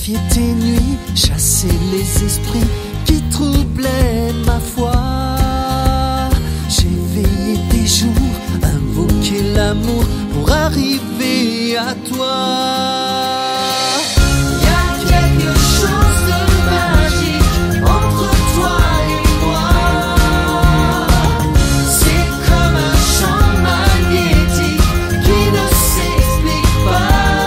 purifier tes nuits, chasser les esprits qui troublaient ma foi. J'ai veillé des jours, invoqué l'amour pour arriver à toi. Y a quelque chose de magique entre toi et moi. C'est comme un champ magnétique qui ne s'explique pas.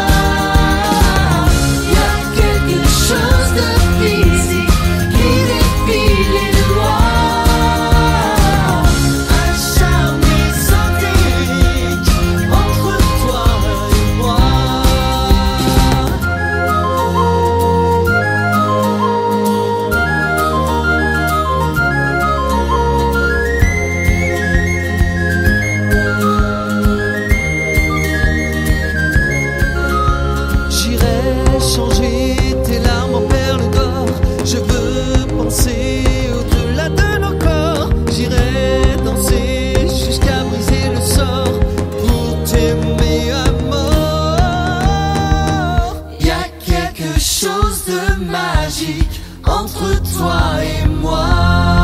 Y a quelque chose de physique qui défie les lois. Un charme ésotérique entre toi et moi. J'irai changer tes larmes en perles d'or. Je veux penser au-delà de nos corps. J'irai danser jusqu'à briser le sort pour t'aimer à mort. Y a quelque chose de magique entre toi et moi.